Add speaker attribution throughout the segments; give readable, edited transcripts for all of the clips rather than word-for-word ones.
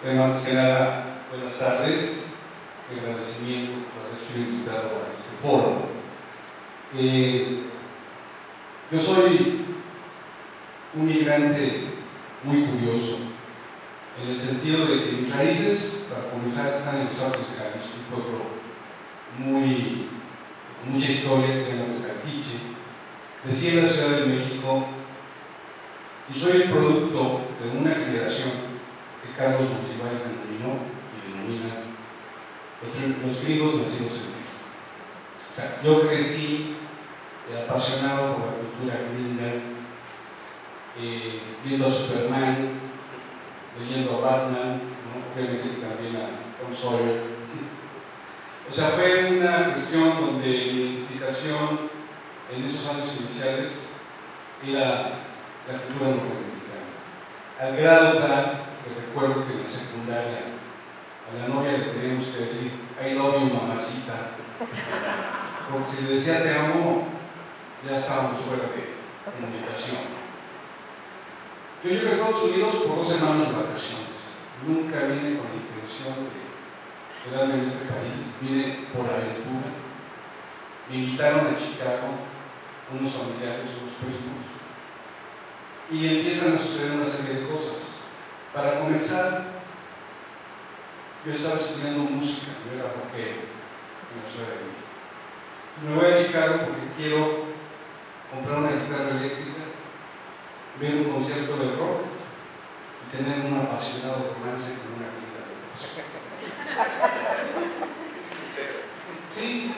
Speaker 1: Bueno, antes que nada, buenas tardes. Agradecimiento por haber sido invitado a este foro. Yo soy un migrante muy curioso, en el sentido de que mis raíces, para comenzar, están en los Altos de Jalisco, un pueblo con mucha historia, que se llama Tecatiche. Crecí en la Ciudad de México y soy el producto de una generación que Carlos Monsiváis denominó y denomina los gringos nacidos en México. O sea, yo crecí apasionado por la cultura gringa, viendo a Superman, leyendo a Batman, ¿no? Obviamente también a Tom Sawyer. O sea, fue una cuestión donde mi identificación en esos años iniciales era la cultura norteamericana. Al grado tal que recuerdo que en la secundaria a la novia le teníamos que decir I love you, mamacita, porque si le decía te amo, ya estábamos fuera de comunicación. Yo llegué a Estados Unidos por 2 semanas de vacaciones. Nunca vine con la intención de quedarme en este país, vine por aventura. Me invitaron a Chicago unos familiares, unos primos, y empiezan a suceder una serie de cosas. Para comenzar, yo estaba estudiando música, yo era rockero en la Ciudad de México. Me voy a Chicago porque quiero comprar una guitarra eléctrica, ver un concierto de rock y tener un apasionado romance con una amiga de música.
Speaker 2: Qué sincero.
Speaker 1: Sí,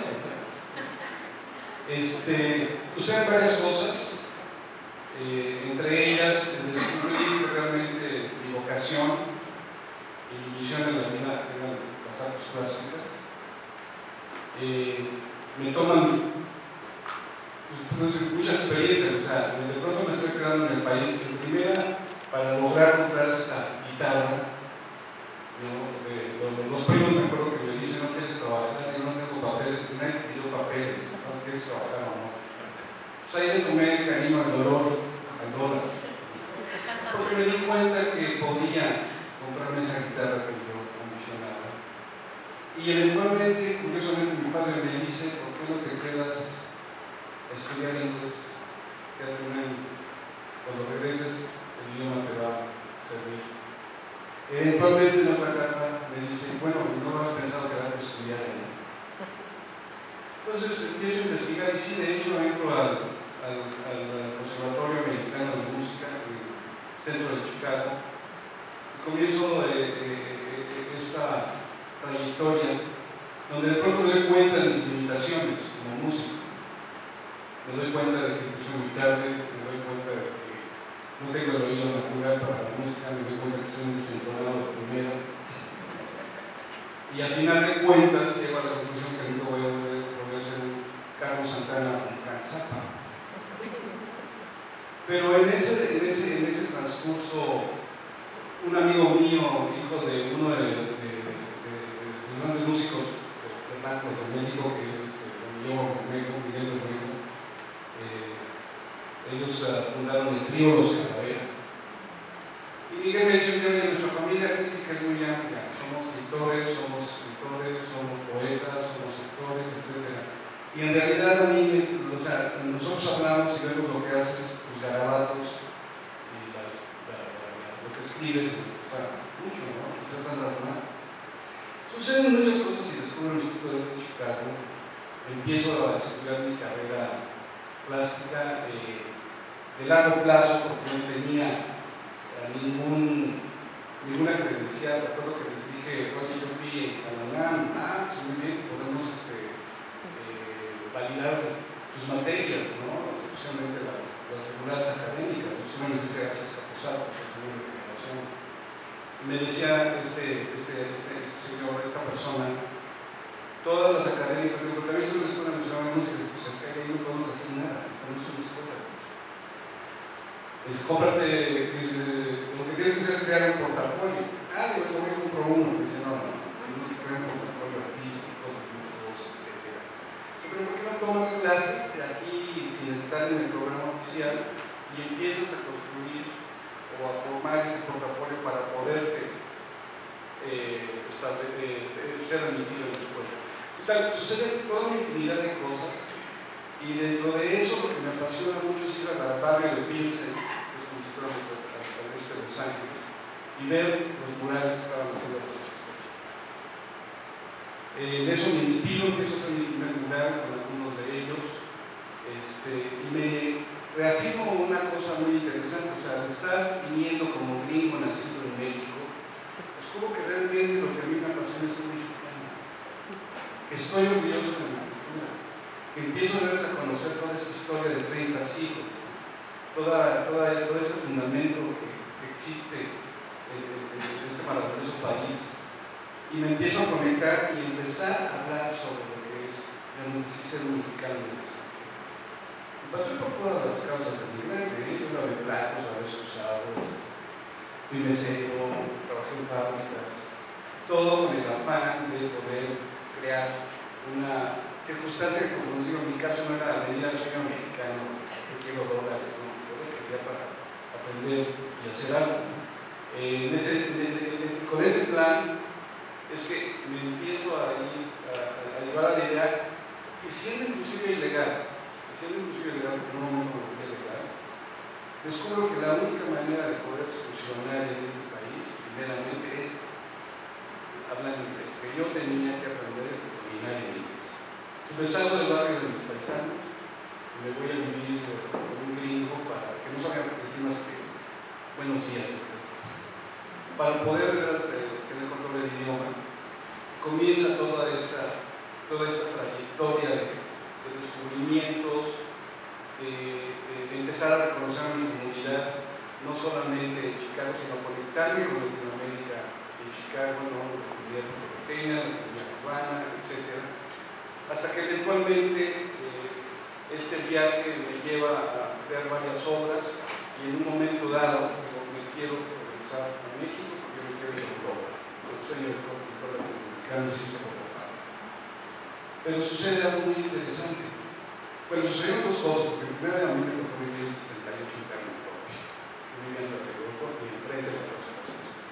Speaker 1: suceden varias cosas, entre ellas descubrí realmente mi vocación y mi misión en la vida eran las artes plásticas. Me toman muchas experiencias, o sea, de pronto me estoy quedando en el país. En primera, para lograr comprar esta guitarra, ¿no? Los primos me acuerdo que me dicen, no quieres trabajar, yo no tengo papeles, nadie te pidió papeles, no quieres trabajar o no. Pues ahí le tomé cariño al dolor, al dólar, porque me di cuenta que podía comprarme esa guitarra que yo ambicionaba. Y eventualmente, curiosamente, mi padre me dice, ¿por qué no te quedas a estudiar inglés? Quédate un año. Cuando regreses, el idioma te va a servir. Eventualmente en otra carta me dice, bueno, no has pensado quedarte a estudiar allá. Entonces empiezo a investigar y sí, de hecho entro al Conservatorio Americano de Música en el centro de Chicago y comienzo esta trayectoria donde de pronto me doy cuenta de mis limitaciones como músico. Me doy cuenta de que empecé muy tarde, me doy cuenta de que no tengo el oído natural para la música, me doy cuenta que soy un desentonado de primero. Y al final de cuentas llego a la conclusión que nunca voy a poder ser un Carlos Santana o un Frank Zappa. Pero en ese transcurso, un amigo mío, hijo de uno de los grandes músicos vernáculos de México, que es Miguel Bermejo, ellos fundaron el trío Los Calavera. Y Miguel me dice, oye, nuestra familia artística es muy amplia, somos pintores, somos escritores, somos poetas, somos actores, etc. Y en realidad a mí, nosotros hablamos y vemos lo que haces, tus garabatos y lo que escribes, o sea, mucho, ¿no? Quizás andas mal. Suceden muchas cosas y descubro el Instituto de Arte de Chicago, empiezo a estudiar mi carrera plástica de largo plazo porque no tenía ninguna credencial. Recuerdo que les dije, oye, yo fui a la UNAM, muy bien, podemos validar tus materias, ¿no? Especialmente las regulares académicas, los señores de SH Escaposados, los señores de generación. Me decía este señor, esta persona, todas las académicas, digo, porque a mí soy una escuela nacional de música, pues es que ahí no podemos hacer nada, estamos en una escuela. Cómprate, lo que tienes que hacer es crear un portafolio. Digo, yo me compro uno. Dice, no, tienes que crear un portafolio artístico, de dibujos, etc. Pero ¿por qué no tomas clases de aquí sin estar en el programa oficial y empiezas a construir o a formar ese portafolio para poderte ser admitido en la escuela. Sucede toda una infinidad de cosas, y dentro de eso lo que me apasiona mucho es ir al barrio de Pilsen, que es como si fuéramos al este de Los Ángeles, y ver los murales que estaban haciendo los profesores. En eso me inspiro, empiezo a hacer mi primer mural con algunos de ellos, y me reafirmo una cosa muy interesante. O sea, al estar viniendo como gringo nacido en México, descubro que realmente lo que a mí me apasiona es ser mexicano, que estoy orgulloso de mi cultura, que empiezo a conocer toda esta historia de 30 siglos, todo ese fundamento que existe en este maravilloso país, y me empiezo a conectar y empezar a hablar sobre lo que es realmente ser un mexicano en el extranjero. Pasé por todas las causas del migrante, yo lavé platos, lavé excusados, fui mesero, trabajé en fábricas, todo con el afán de poder crear una circunstancia que, como digo, en mi caso no era venir al sueño americano, yo quiero dólares, no, yo les quería para aprender y hacer algo. Con ese plan es que me empiezo a llevar a la idea, y siendo inclusive ilegal, porque en un momento me volví legal, descubro que la única manera de poder funcionar en este país, primeramente, es hablar inglés, que yo tenía que aprender a dominar en inglés. Entonces salgo del barrio de mis paisanos y me voy a vivir con un gringo para que no salga decir más que buenos días, para poder tener control del idioma. Comienza toda esta trayectoria de descubrimientos, de empezar a reconocer a mi comunidad, no solamente en Chicago, sino conectarme con Latinoamérica en Chicago, ¿no? La comunidad puertorriqueña, la comunidad cubana, etc. Hasta que eventualmente este viaje me lleva a crear varias obras, y en un momento dado me quiero regresar a México porque yo me quiero ir a Europa. El sueño de todo pintor latinoamericano es irse a Europa. Pero sucede algo muy interesante. Bueno, sucedieron dos cosas, porque primeramente me tocó vivir en 68 en carne propia. Yo vivía en Tlatelolco y enfrente de la Plaza de los Estudiantes.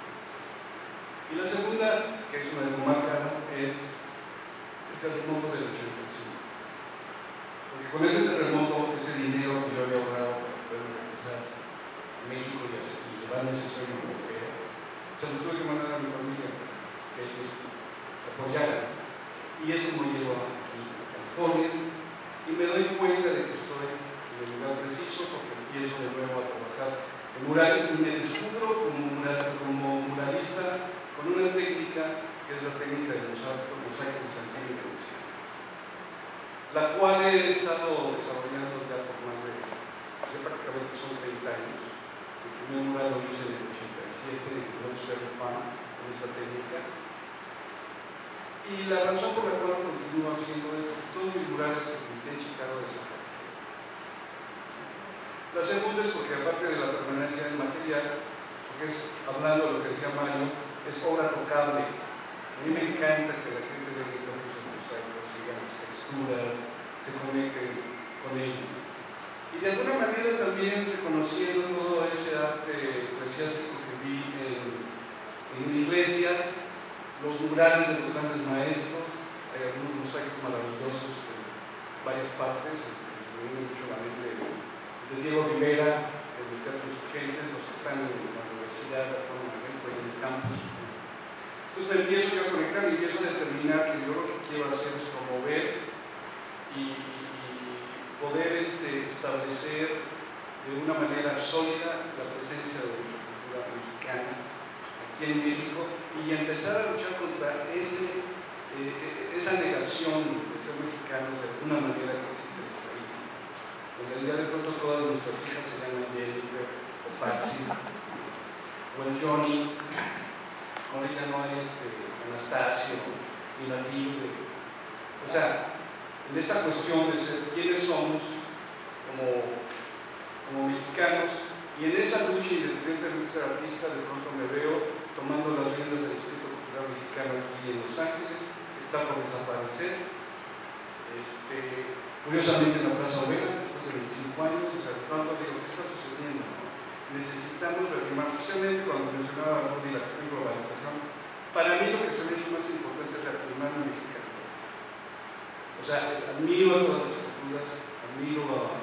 Speaker 1: Y la segunda, que es una de lo marcado, es el terremoto del 85. Porque con ese terremoto, ese dinero que yo había ahorrado para poder regresar a México y llevarme ese sueño europeo, se lo tuve que mandar a mi familia para que ellos se apoyaran. Y eso me llevó aquí a California, y me doy cuenta de que estoy en el lugar preciso, porque empiezo de nuevo a trabajar en murales y me descubro como muralista con una técnica que es la técnica del mosaico bizantino y veneciano, la cual he estado desarrollando ya por más de, prácticamente son 30 años. El primer mural lo hice en el 87 en Monster Farm con esta técnica. Y la razón por la cual continúo haciendo esto, todos mis murales que pinté en Chicago desaparecieron. La segunda es porque, aparte de la permanencia del material, porque es, hablando de lo que decía Mario, es obra tocable. A mí me encanta que la gente de mi toque esos mosaicos, sigan las texturas, se conecten con ello. Y de alguna manera también reconociendo todo ese arte eclesiástico que vi en iglesias, los murales de los grandes maestros. Hay algunos mosaicos maravillosos en varias partes, me viene mucho a la mente de Diego Rivera, en el Teatro Insurgentes, los que están en la Universidad de México y en el campus. Entonces me empiezo yo a conectar y empiezo a determinar que yo lo que quiero hacer es promover y poder establecer de una manera sólida la presencia de nuestra cultura mexicana aquí en México, y empezar a luchar contra esa negación de ser mexicanos de alguna manera que existe en el país. En realidad, de pronto todas nuestras hijas se llaman Jennifer o Patsy o el Johnny. Ahorita no hay Anastasio ni Matilde. O sea, en esa cuestión de ser quiénes somos como mexicanos, y en esa lucha, independientemente de ser artista, de pronto me veo tomando las riendas del Instituto Cultural Mexicano aquí en Los Ángeles, que está por desaparecer. Curiosamente en la Plaza Olvera, después de 25 años, o sea, de pronto digo, ¿qué está sucediendo? Necesitamos reafirmar, especialmente cuando mencionaba Rudy la cuestión de globalización, Para mí lo que se me ha hecho más importante es reafirmarme mexicano. O sea, admiro a todas las culturas, admiro a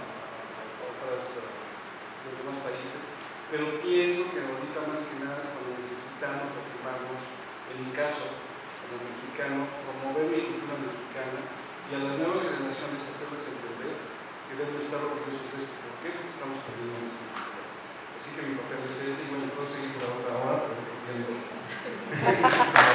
Speaker 1: los demás países, pero pienso que ahorita más que nada es cuando necesitamos reafirmarnos, en mi caso, como mexicano, promover mi cultura mexicana y a las nuevas generaciones hacerles entender que deben estar orgullosos de esto. ¿Por qué? Porque estamos perdiendo nuestra cultura. Así que mi papel es ese, y bueno, puedo seguir por la otra hora, pero porque ya no.